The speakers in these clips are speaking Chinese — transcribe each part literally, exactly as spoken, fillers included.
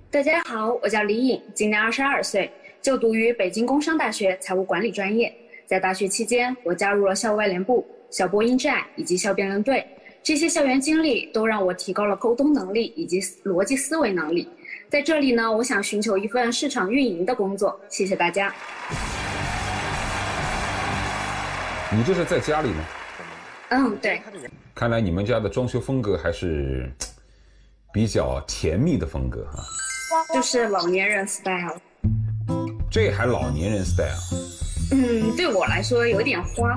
大家好，我叫李颖，今年二十二岁，就读于北京工商大学财务管理专业。在大学期间，我加入了校外联部、校播音站以及校辩论队。这些校园经历都让我提高了沟通能力以及逻辑思维能力。在这里呢，我想寻求一份市场运营的工作。谢谢大家。 你这是在家里吗？ 嗯，对。 看来你们家的装修风格还是比较甜蜜的风格哈。 就是老年人 style。 这还老年人 style？ 嗯，对我来说有点花。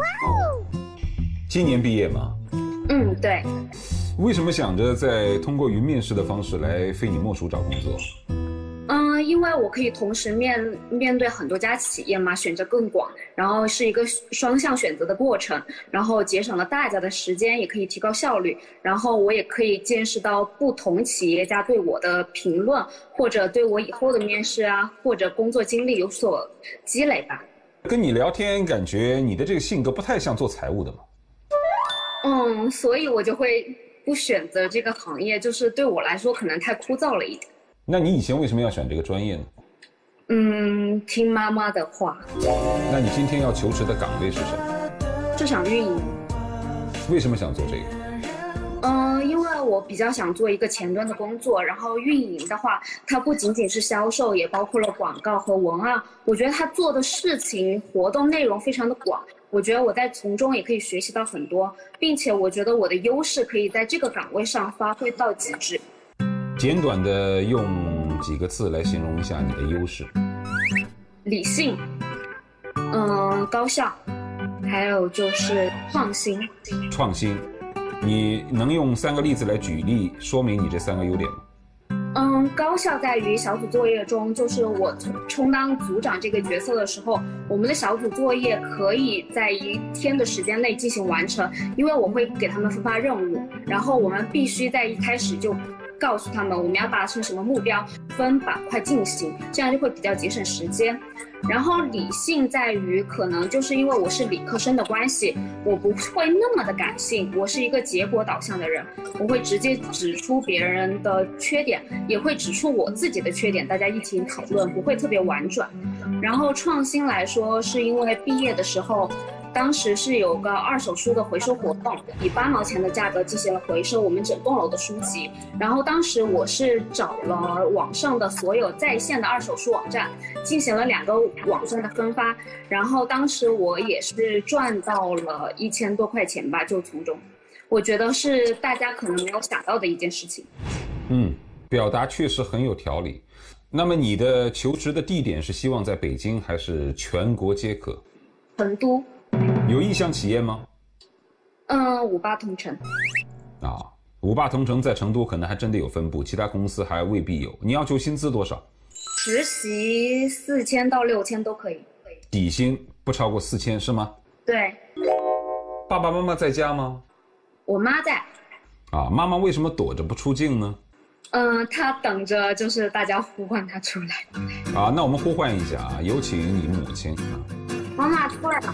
今年毕业吗？ 嗯，对。 为什么想着再通过云面试的方式来非你莫属找工作？ 嗯，因为我可以同时面面对很多家企业嘛，选择更广，然后是一个双向选择的过程，然后节省了大家的时间，也可以提高效率，然后我也可以见识到不同企业家对我的评论，或者对我以后的面试啊，或者工作经历有所积累吧。 跟你聊天，感觉你的这个性格不太像做财务的嘛。 嗯，所以我就会不选择这个行业，就是对我来说可能太枯燥了一点。 那你以前为什么要选这个专业呢？ 嗯，听妈妈的话。 那你今天要求职的岗位是什么？ 市场运营。 为什么想做这个？ 嗯，因为我比较想做一个前端的工作，然后运营的话，它不仅仅是销售，也包括了广告和文案。我觉得他做的事情、活动内容非常的广，我觉得我在从中也可以学习到很多，并且我觉得我的优势可以在这个岗位上发挥到极致。 简短的用几个字来形容一下你的优势。 理性，嗯，高效，还有就是创新。 创新，你能用三个例子来举例说明你这三个优点吗？ 嗯，高效在于小组作业中，就是我充当组长这个角色的时候，我们的小组作业可以在一天的时间内进行完成，因为我会给他们分发任务，然后我们必须在一开始就告诉他们我们要达成什么目标，分板块进行，这样就会比较节省时间。然后理性在于，可能就是因为我是理科生的关系，我不会那么的感性，我是一个结果导向的人，我会直接指出别人的缺点，也会指出我自己的缺点，大家一起讨论，不会特别婉转。然后创新来说，是因为毕业的时候，当时是有个二手书的回收活动，以八毛钱的价格进行了回收我们整栋楼的书籍。然后当时我是找了网上的所有在线的二手书网站，进行了两个网站的分发。然后当时我也是赚到了一千多块钱吧，就从中，我觉得是大家可能没有想到的一件事情。 嗯，表达确实很有条理。那么你的求职的地点是希望在北京还是全国皆可？ 成都。 有意向企业吗？ 嗯，五八同城。 啊，五八同城在成都可能还真的有分部，其他公司还未必有。你要求薪资多少？ 实习四千到六千都可以。 底薪不超过四千是吗？ 对。 爸爸妈妈在家吗？ 我妈在。 啊，妈妈为什么躲着不出镜呢？ 嗯，她等着就是大家呼唤她出来。 啊，那我们呼唤一下啊，有请你母亲啊。 妈妈出来了。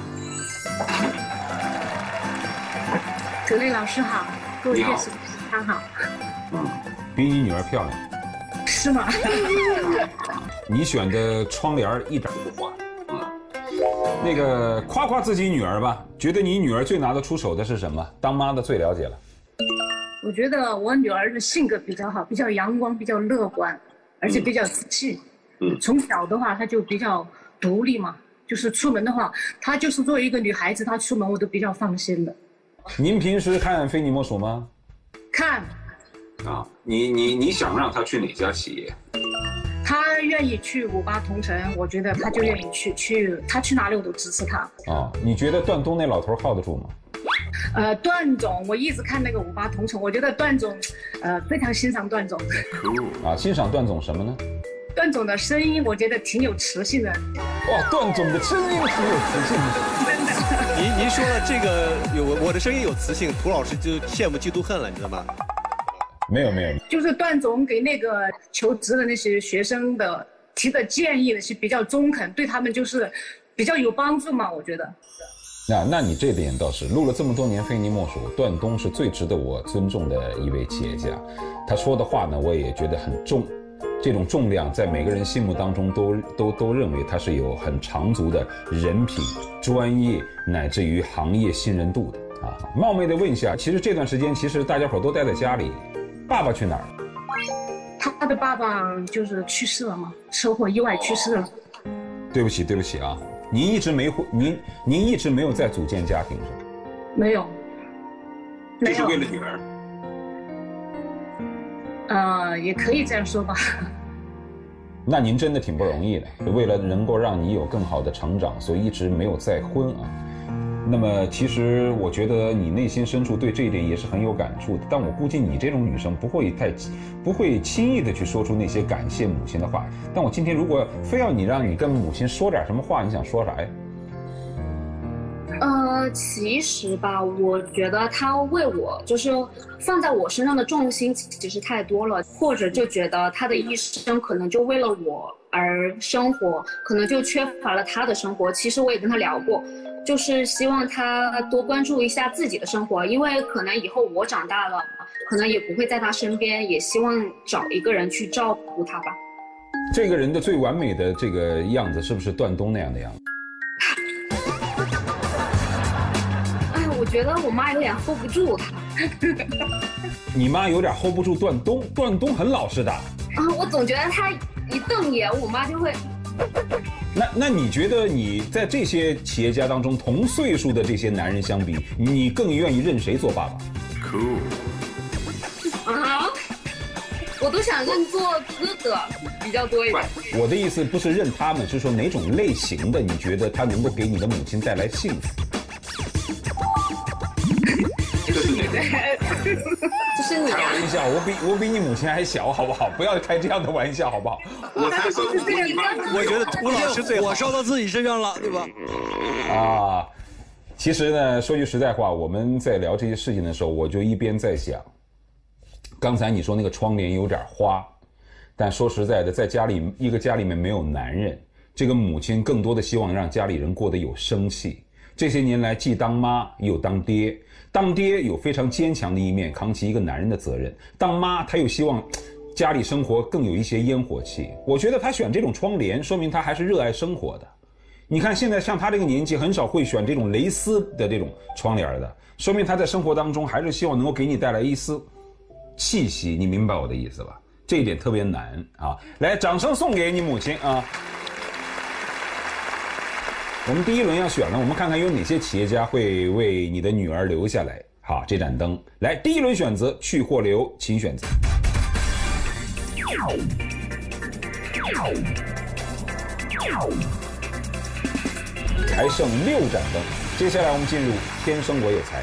葛雷老师好，各位电视平常好。 嗯，比你女儿漂亮。 是吗？ 你选的窗帘一点不花。嗯，那个夸夸自己女儿吧，觉得你女儿最拿得出手的是什么？当妈的最了解了。 我觉得我女儿的性格比较好，比较阳光，比较乐观，而且比较自信。嗯，从小的话她就比较独立嘛。就是出门的话，她就是作为一个女孩子，她出门我都比较放心的。 您平时看非你莫属吗？ 看。 啊，你你你想让她去哪家企业？ 她愿意去五八同城，我觉得她就愿意去，去她去哪里我都支持她。 啊，你觉得段东那老头靠得住吗？ 呃，段总，我一直看那个五八同城，我觉得段总，呃，非常欣赏段总。 啊，欣赏段总什么呢？ 段总的声音，我觉得挺有磁性的。 哇，段总的声音挺有磁性的。 真的。 您您说了这个有我的声音有磁性，涂老师就羡慕嫉妒恨了，你知道吗？ 没有没有， 就是段总给那个求职的那些学生的提的建议呢是比较中肯，对他们就是比较有帮助嘛，我觉得。 那那你这点倒是，录了这么多年非你莫属，段东是最值得我尊重的一位企业家。他说的话呢，我也觉得很重。 这种重量在每个人心目当中都都都认为他是有很长足的人品、专业乃至于行业信任度的啊。冒昧的问一下，其实这段时间其实大家伙都待在家里，爸爸去哪儿了？ 他的爸爸就是去世了嘛，车祸意外去世了。 对不起，对不起啊，您一直没您您一直没有在组建家庭是吧？ 没有， 这是为了女儿。 呃，也可以这样说吧。 那您真的挺不容易的，为了能够让你有更好的成长，所以一直没有再婚啊。那么其实我觉得你内心深处对这一点也是很有感触的，但我估计你这种女生不会太不会轻易的去说出那些感谢母亲的话。但我今天如果非要你让你跟母亲说点什么话，你想说啥呀？ 呃，其实吧，我觉得他为我就是放在我身上的重心其实太多了，或者就觉得他的一生可能就为了我而生活，可能就缺乏了他的生活。其实我也跟他聊过，就是希望他多关注一下自己的生活，因为可能以后我长大了，可能也不会在他身边，也希望找一个人去照顾他吧。 这个人的最完美的这个样子是不是段东那样的样子？ 我觉得我妈有点 hold 不住他。 你妈有点 hold 不住段东，段东很老实的。啊， 我总觉得他一瞪眼，我妈就会。 那那你觉得你在这些企业家当中，同岁数的这些男人相比，你更愿意认谁做爸爸 ？Cool。啊，我都想认做哥哥比较多一点。 我的意思不是认他们，是说哪种类型的，你觉得他能够给你的母亲带来幸福？ 就是你，就是你。 开玩笑，我比我比你母亲还小，好不好？不要开这样的玩笑，好不好？ 我才说是这个， 我觉得涂老师最好， 我烧到自己身上了，对吧？ 啊，其实呢，说句实在话，我们在聊这些事情的时候，我就一边在想，刚才你说那个窗帘有点花，但说实在的，在家里一个家里面没有男人，这个母亲更多的希望让家里人过得有生气。这些年来，既当妈又当爹。当爹有非常坚强的一面，扛起一个男人的责任；当妈，她又希望家里生活更有一些烟火气。我觉得她选这种窗帘，说明她还是热爱生活的。你看，现在像她这个年纪，很少会选这种蕾丝的这种窗帘的，说明她在生活当中还是希望能够给你带来一丝气息。你明白我的意思吧？这一点特别难啊！来，掌声送给你母亲啊！我们第一轮要选了，我们看看有哪些企业家会为你的女儿留下来。好，这盏灯，来，第一轮选择去或留，请选择。还剩六盏灯，接下来我们进入天生我有才。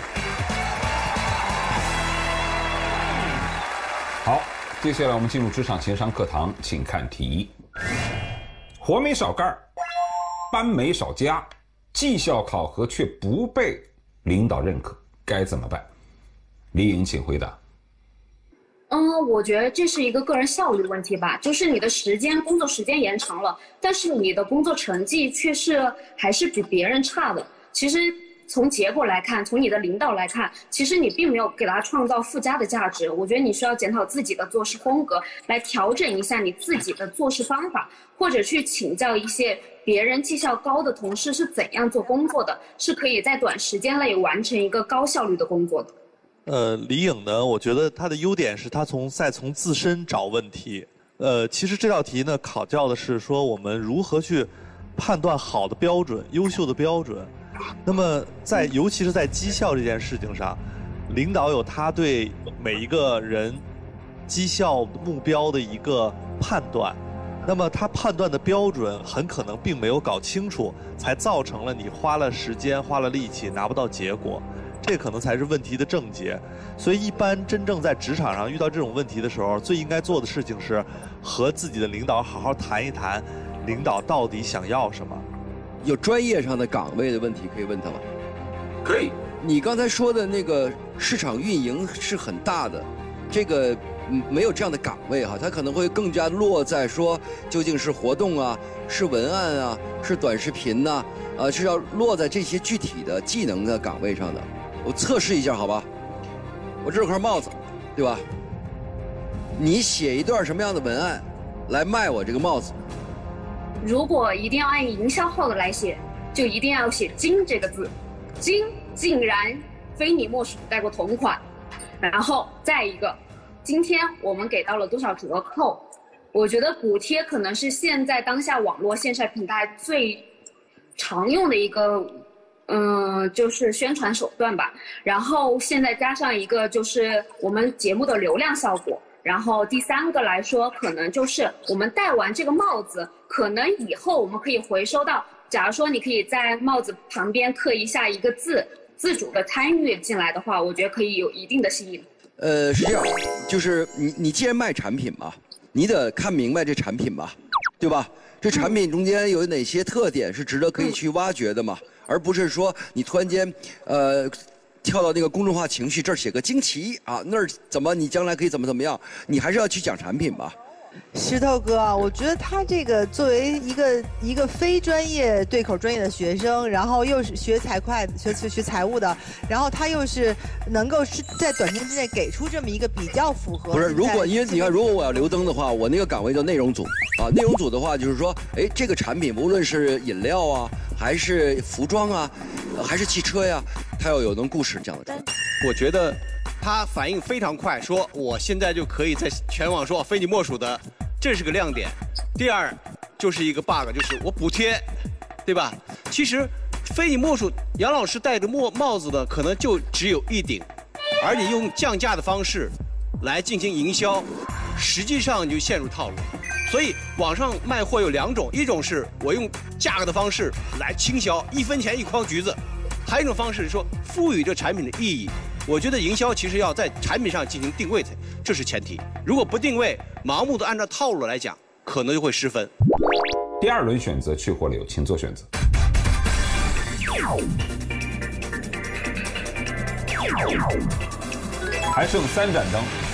好，接下来我们进入职场情商课堂，请看题：活没少干，班没少加，绩效考核却不被领导认可，该怎么办？李颖，请回答。 嗯，我觉得这是一个个人效率问题吧，就是你的时间工作时间延长了，但是你的工作成绩却是还是比别人差的。其实从结果来看，从你的领导来看，其实你并没有给他创造附加的价值。我觉得你需要检讨自己的做事风格，来调整一下你自己的做事方法，或者去请教一些别人绩效高的同事是怎样做工作的，是可以在短时间内完成一个高效率的工作的。 呃，李颖呢，我觉得他的优点是他从再从自身找问题。呃，其实这道题呢，考教的是说我们如何去判断好的标准、优秀的标准。那么在尤其是在绩效这件事情上，领导有他对每一个人绩效目标的一个判断。那么他判断的标准很可能并没有搞清楚，才造成了你花了时间、花了力气拿不到结果。这可能才是问题的症结，所以一般真正在职场上遇到这种问题的时候，最应该做的事情是和自己的领导好好谈一谈，领导到底想要什么。 有专业上的岗位的问题可以问他吗？ 可以。 你刚才说的那个市场运营是很大的，这个没有这样的岗位哈，它可能会更加落在说究竟是活动啊，是文案啊，是短视频呐、啊，呃，是要落在这些具体的技能的岗位上的。我测试一下，好吧？我这有块帽子，对吧？你写一段什么样的文案， 来卖我这个帽子？ 如果一定要按营销号的来写，就一定要写“金”这个字，金竟然非你莫属带过同款。然后再一个，今天我们给到了多少折扣？我觉得补贴可能是现在当下网络线上平台最常用的一个，嗯，就是宣传手段吧。然后现在加上一个就是我们节目的流量效果。然后第三个来说，可能就是我们戴完这个帽子，可能以后我们可以回收到，假如说你可以在帽子旁边刻一下一个字，自主的参与进来的话，我觉得可以有一定的吸引力。 呃，是这样，就是你你既然卖产品嘛，你得看明白这产品吧，对吧？这产品中间有哪些特点是值得可以去挖掘的嘛，而不是说你突然间，呃。跳到那个公众号情绪，这儿写个惊奇啊，那儿怎么你将来可以怎么怎么样？你还是要去讲产品吧。 石头哥啊，我觉得他这个作为一个一个非专业对口专业的学生，然后又是学财会、学学学财务的，然后他又是能够是在短时间之内给出这么一个比较符合。 不是，如果因为你看，如果我要留灯的话，我那个岗位叫内容组啊。内容组的话，就是说，哎，这个产品无论是饮料啊，还是服装啊，还是汽车呀，它要有能故事讲的。 我觉得。他反应非常快，说我现在就可以在全网说非你莫属的，这是个亮点。第二就是一个 bug， 就是我补贴，对吧？其实非你莫属，杨老师戴着帽帽子的可能就只有一顶，而你用降价的方式来进行营销，实际上你就陷入套路。所以网上卖货有两种，一种是我用价格的方式来倾销，一分钱一筐橘子；还有一种方式是说赋予这产品的意义。我觉得营销其实要在产品上进行定位，这是前提。如果不定位，盲目的按照套路来讲，可能就会失分。 第二轮选择去或留，请做选择。还剩三盏灯。